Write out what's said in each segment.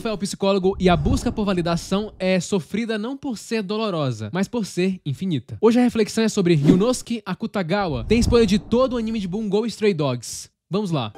foi ao psicólogo e a busca por validação é sofrida não por ser dolorosa, mas por ser infinita. Hoje a reflexão é sobre Ryunosuke Akutagawa. Tem spoiler de todo o anime de Bungo Stray Dogs. Vamos lá.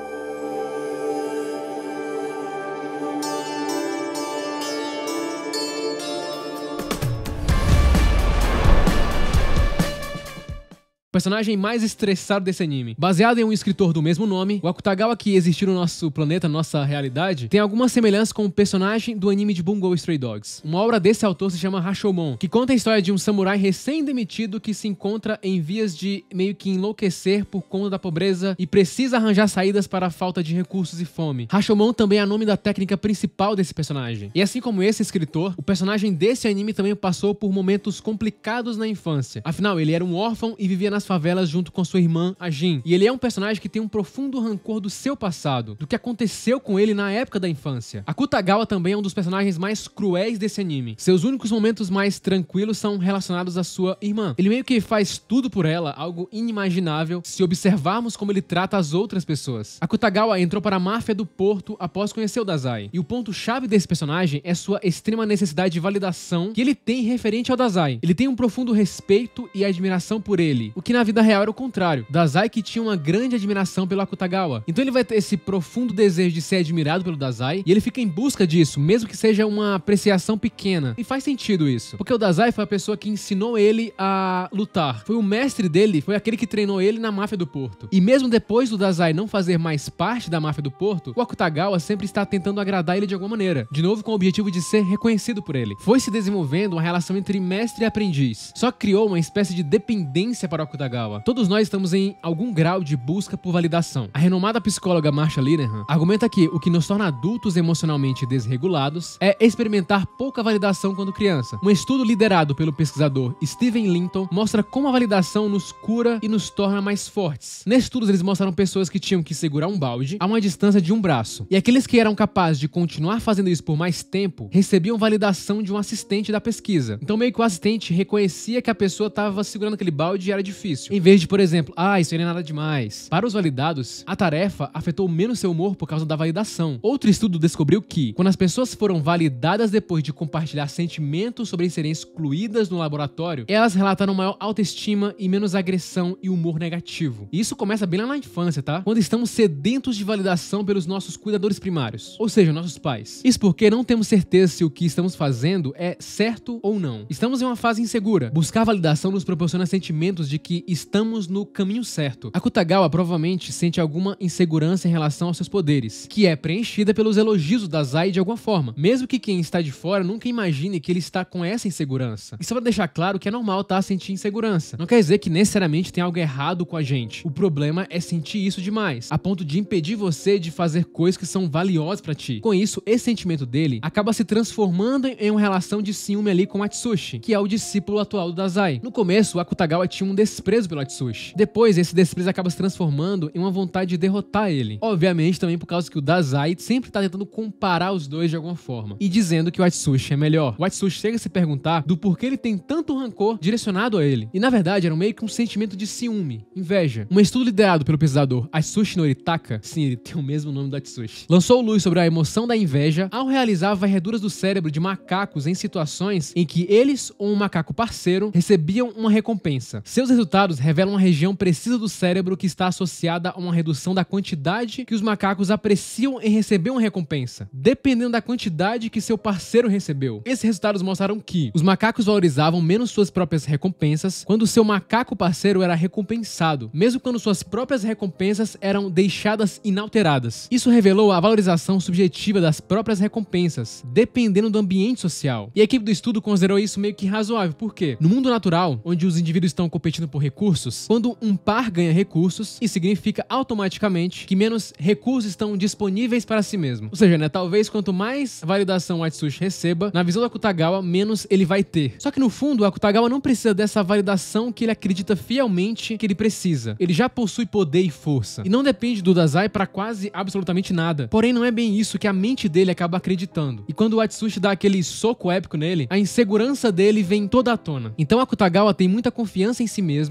O personagem mais estressado desse anime. Baseado em um escritor do mesmo nome, o Akutagawa que existiu no nosso planeta, nossa realidade, tem algumas semelhanças com o personagem do anime de Bungo Stray Dogs. Uma obra desse autor se chama Rashomon, que conta a história de um samurai recém-demitido que se encontra em vias de meio que enlouquecer por conta da pobreza e precisa arranjar saídas para a falta de recursos e fome. Rashomon também é o nome da técnica principal desse personagem. E assim como esse escritor, o personagem desse anime também passou por momentos complicados na infância. Afinal, ele era um órfão e vivia nas favelas junto com sua irmã, a Jin. E ele é um personagem que tem um profundo rancor do seu passado, do que aconteceu com ele na época da infância. Akutagawa também é um dos personagens mais cruéis desse anime. Seus únicos momentos mais tranquilos são relacionados à sua irmã. Ele meio que faz tudo por ela, algo inimaginável se observarmos como ele trata as outras pessoas. Akutagawa entrou para a máfia do Porto após conhecer o Dazai. E o ponto-chave desse personagem é sua extrema necessidade de validação que ele tem referente ao Dazai. Ele tem um profundo respeito e admiração por ele, o que na vida real era o contrário. Dazai que tinha uma grande admiração pelo Akutagawa. Então ele vai ter esse profundo desejo de ser admirado pelo Dazai e ele fica em busca disso, mesmo que seja uma apreciação pequena. E faz sentido isso, porque o Dazai foi a pessoa que ensinou ele a lutar. Foi o mestre dele, foi aquele que treinou ele na máfia do Porto. E mesmo depois do Dazai não fazer mais parte da máfia do Porto, o Akutagawa sempre está tentando agradar ele de alguma maneira, de novo com o objetivo de ser reconhecido por ele. Foi se desenvolvendo uma relação entre mestre e aprendiz, só criou uma espécie de dependência para o Akutagawa. Todos nós estamos em algum grau de busca por validação. A renomada psicóloga Marsha Linehan argumenta que o que nos torna adultos emocionalmente desregulados é experimentar pouca validação quando criança. Um estudo liderado pelo pesquisador Steven Linton mostra como a validação nos cura e nos torna mais fortes. Nesses estudos eles mostraram pessoas que tinham que segurar um balde a uma distância de um braço. E aqueles que eram capazes de continuar fazendo isso por mais tempo recebiam validação de um assistente da pesquisa. Então meio que o assistente reconhecia que a pessoa estava segurando aquele balde e era difícil. Em vez de, por exemplo, isso aí não é nada demais. Para os validados, a tarefa afetou menos seu humor por causa da validação. Outro estudo descobriu que, quando as pessoas foram validadas depois de compartilhar sentimentos sobre serem excluídas no laboratório, elas relataram maior autoestima e menos agressão e humor negativo. E isso começa bem lá na infância, tá? Quando estamos sedentos de validação pelos nossos cuidadores primários, ou seja, nossos pais. Isso porque não temos certeza se o que estamos fazendo é certo ou não. Estamos em uma fase insegura. Buscar validação nos proporciona sentimentos de que estamos no caminho certo. Akutagawa provavelmente sente alguma insegurança em relação aos seus poderes, que é preenchida pelos elogios do Dazai de alguma forma, mesmo que quem está de fora nunca imagine que ele está com essa insegurança. Isso é pra deixar claro que é normal sentir insegurança. Não quer dizer que necessariamente tem algo errado com a gente. O problema é sentir isso demais, a ponto de impedir você de fazer coisas que são valiosas pra ti. Com isso, esse sentimento dele acaba se transformando em uma relação de ciúme ali com Atsushi, que é o discípulo atual do Dazai. No começo, o Akutagawa tinha um desprezo pelo Atsushi. Depois, esse desprezo acaba se transformando em uma vontade de derrotar ele. Obviamente, também por causa que o Dazai sempre tá tentando comparar os dois de alguma forma, e dizendo que o Atsushi é melhor. O Atsushi chega a se perguntar do porquê ele tem tanto rancor direcionado a ele. E na verdade, era meio que um sentimento de ciúme, inveja. Um estudo liderado pelo pesquisador Atsushi Noritaka, sim, ele tem o mesmo nome do Atsushi, lançou luz sobre a emoção da inveja ao realizar varreduras do cérebro de macacos em situações em que eles ou um macaco parceiro recebiam uma recompensa. Seus resultados revelam uma região precisa do cérebro que está associada a uma redução da quantidade que os macacos apreciam em receber uma recompensa, dependendo da quantidade que seu parceiro recebeu. Esses resultados mostraram que os macacos valorizavam menos suas próprias recompensas quando seu macaco parceiro era recompensado, mesmo quando suas próprias recompensas eram deixadas inalteradas. Isso revelou a valorização subjetiva das próprias recompensas, dependendo do ambiente social. E a equipe do estudo considerou isso meio que razoável, porque no mundo natural, onde os indivíduos estão competindo por recursos, quando um par ganha recursos, isso significa automaticamente que menos recursos estão disponíveis para si mesmo. Ou seja, talvez quanto mais validação o Atsushi receba, na visão do Akutagawa, menos ele vai ter. Só que no fundo, o Akutagawa não precisa dessa validação que ele acredita fielmente que ele precisa. Ele já possui poder e força, e não depende do Dazai para quase absolutamente nada. Porém, não é bem isso que a mente dele acaba acreditando. E quando o Atsushi dá aquele soco épico nele, a insegurança dele vem toda à tona. Então Akutagawa tem muita confiança em si mesmo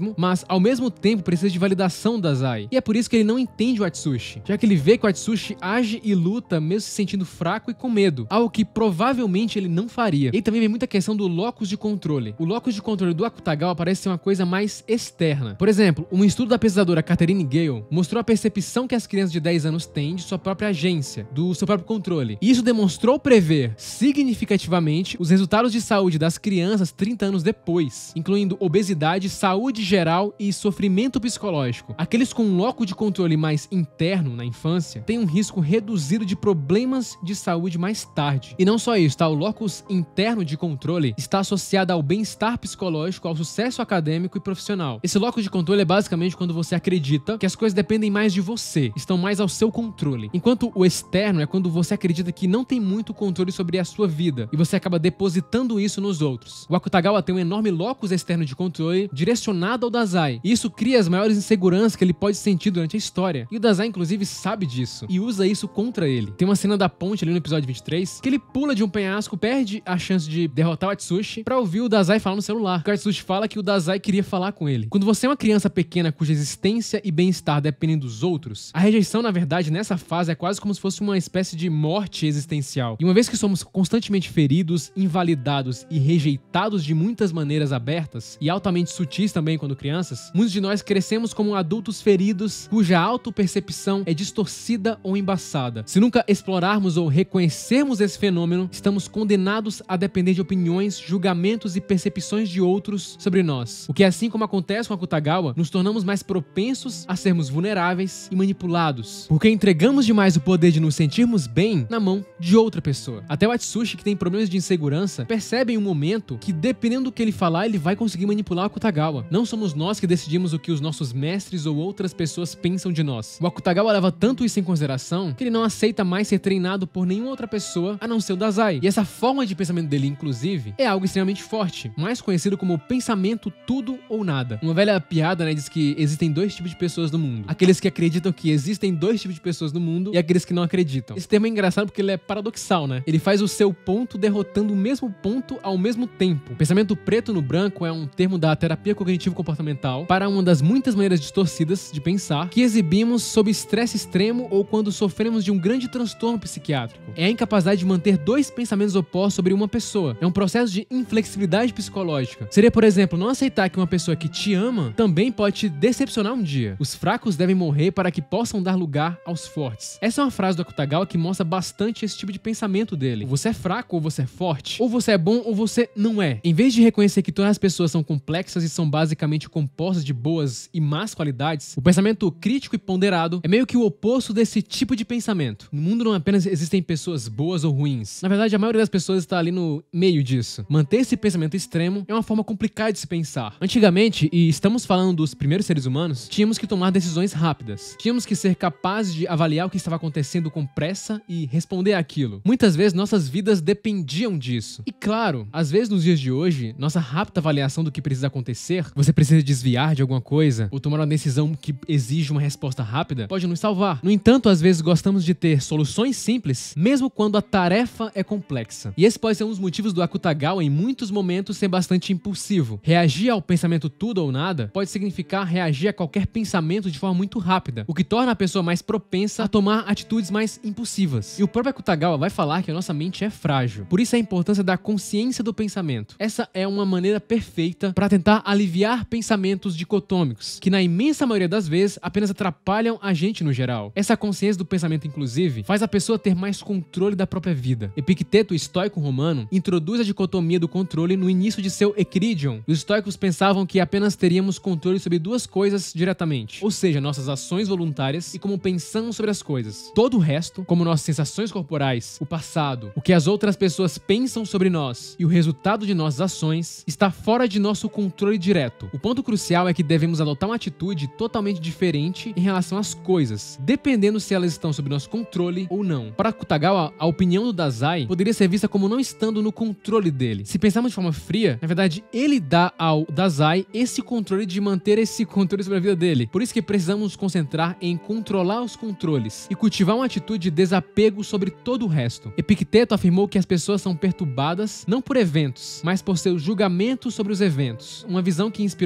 mesmo, mas ao mesmo tempo precisa de validação do Dazai. E é por isso que ele não entende o Atsushi, já que ele vê que o Atsushi age e luta mesmo se sentindo fraco e com medo, algo que provavelmente ele não faria. E também vem muita questão do locus de controle. O locus de controle do Akutagawa parece ser uma coisa mais externa. Por exemplo, um estudo da pesquisadora Catherine Gale mostrou a percepção que as crianças de 10 anos têm de sua própria agência, do seu próprio controle. E isso demonstrou prever significativamente os resultados de saúde das crianças 30 anos depois, incluindo obesidade, saúde geral e sofrimento psicológico. Aqueles com um locus de controle mais interno na infância têm um risco reduzido de problemas de saúde mais tarde. E não só isso, tá? O locus interno de controle está associado ao bem-estar psicológico, ao sucesso acadêmico e profissional. Esse locus de controle é basicamente quando você acredita que as coisas dependem mais de você, estão mais ao seu controle. Enquanto o externo é quando você acredita que não tem muito controle sobre a sua vida e você acaba depositando isso nos outros. O Akutagawa tem um enorme locus externo de controle direcionado ao Dazai, e isso cria as maiores inseguranças que ele pode sentir durante a história. E o Dazai, inclusive, sabe disso e usa isso contra ele. Tem uma cena da ponte ali no episódio 23 que ele pula de um penhasco, perde a chance de derrotar o Atsushi pra ouvir o Dazai falar no celular. O Atsushi fala que o Dazai queria falar com ele. Quando você é uma criança pequena cuja existência e bem-estar dependem dos outros, a rejeição, na verdade, nessa fase é quase como se fosse uma espécie de morte existencial. E uma vez que somos constantemente feridos, invalidados e rejeitados de muitas maneiras abertas e altamente sutis também quando crianças, muitos de nós crescemos como adultos feridos cuja autopercepção é distorcida ou embaçada. Se nunca explorarmos ou reconhecermos esse fenômeno, estamos condenados a depender de opiniões, julgamentos e percepções de outros sobre nós. O que, assim como acontece com a Akutagawa, nos tornamos mais propensos a sermos vulneráveis e manipulados, porque entregamos demais o poder de nos sentirmos bem na mão de outra pessoa. Até o Atsushi, que tem problemas de insegurança, percebe em um momento que, dependendo do que ele falar, ele vai conseguir manipular o Akutagawa. Não somos nós que decidimos o que os nossos mestres ou outras pessoas pensam de nós. O Akutagawa leva tanto isso em consideração que ele não aceita mais ser treinado por nenhuma outra pessoa a não ser o Dazai. E essa forma de pensamento dele, inclusive, é algo extremamente forte, mais conhecido como pensamento tudo ou nada. Uma velha piada, né, diz que existem dois tipos de pessoas no mundo. Aqueles que acreditam que existem dois tipos de pessoas no mundo e aqueles que não acreditam. Esse termo é engraçado porque ele é paradoxal, né? Ele faz o seu ponto derrotando o mesmo ponto ao mesmo tempo. O pensamento preto no branco é um termo da terapia cognitivo-comportamental para uma das muitas maneiras distorcidas de pensar que exibimos sob estresse extremo ou quando sofremos de um grande transtorno psiquiátrico. É a incapacidade de manter dois pensamentos opostos sobre uma pessoa. É um processo de inflexibilidade psicológica. Seria, por exemplo, não aceitar que uma pessoa que te ama também pode te decepcionar um dia. Os fracos devem morrer para que possam dar lugar aos fortes. Essa é uma frase do Akutagawa que mostra bastante esse tipo de pensamento dele. Ou você é fraco ou você é forte. Ou você é bom ou você não é. Em vez de reconhecer que todas as pessoas são complexas e são basicamente compostas de boas e más qualidades, o pensamento crítico e ponderado é meio que o oposto desse tipo de pensamento. No mundo não apenas existem pessoas boas ou ruins. Na verdade, a maioria das pessoas está ali no meio disso. Manter esse pensamento extremo é uma forma complicada de se pensar. Antigamente, e estamos falando dos primeiros seres humanos, tínhamos que tomar decisões rápidas. Tínhamos que ser capazes de avaliar o que estava acontecendo com pressa e responder àquilo. Muitas vezes, nossas vidas dependiam disso. E claro, às vezes nos dias de hoje, nossa rápida avaliação do que precisa acontecer, você precisa desviar de alguma coisa ou tomar uma decisão que exige uma resposta rápida, pode nos salvar. No entanto, às vezes gostamos de ter soluções simples, mesmo quando a tarefa é complexa. E esse pode ser um dos motivos do Akutagawa, em muitos momentos, ser bastante impulsivo. Reagir ao pensamento tudo ou nada pode significar reagir a qualquer pensamento de forma muito rápida, o que torna a pessoa mais propensa a tomar atitudes mais impulsivas. E o próprio Akutagawa vai falar que a nossa mente é frágil. Por isso a importância da consciência do pensamento. Essa é uma maneira perfeita para tentar aliviar pensamentos dicotômicos, que na imensa maioria das vezes apenas atrapalham a gente no geral. Essa consciência do pensamento, inclusive, faz a pessoa ter mais controle da própria vida. Epicteto, o estoico romano, introduz a dicotomia do controle no início de seu Ecridion. Os estoicos pensavam que apenas teríamos controle sobre duas coisas diretamente, ou seja, nossas ações voluntárias e como pensamos sobre as coisas. Todo o resto, como nossas sensações corporais, o passado, o que as outras pessoas pensam sobre nós e o resultado de nossas ações, está fora de nosso controle direto. O ponto crucial é que devemos adotar uma atitude totalmente diferente em relação às coisas, dependendo se elas estão sob nosso controle ou não. Para Akutagawa, a opinião do Dazai poderia ser vista como não estando no controle dele. Se pensarmos de forma fria, na verdade, ele dá ao Dazai esse controle de manter esse controle sobre a vida dele. Por isso que precisamos nos concentrar em controlar os controles e cultivar uma atitude de desapego sobre todo o resto. Epicteto afirmou que as pessoas são perturbadas não por eventos, mas por seus julgamentos sobre os eventos. Uma visão que inspirou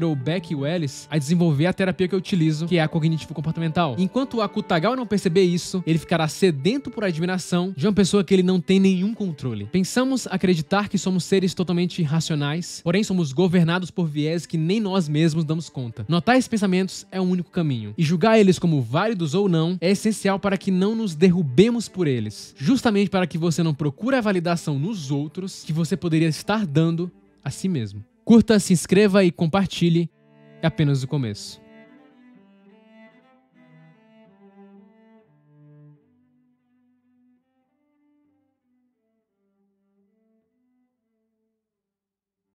o Beck e o Ellis a desenvolver a terapia que eu utilizo, que é a cognitivo-comportamental. Enquanto o Akutagawa não perceber isso, ele ficará sedento por admiração de uma pessoa que ele não tem nenhum controle. Pensamos acreditar que somos seres totalmente irracionais, porém somos governados por viés que nem nós mesmos damos conta. Notar esses pensamentos é o único caminho, e julgar eles como válidos ou não é essencial para que não nos derrubemos por eles, justamente para que você não procure a validação nos outros que você poderia estar dando a si mesmo. Curta, se inscreva e compartilhe. É apenas o começo.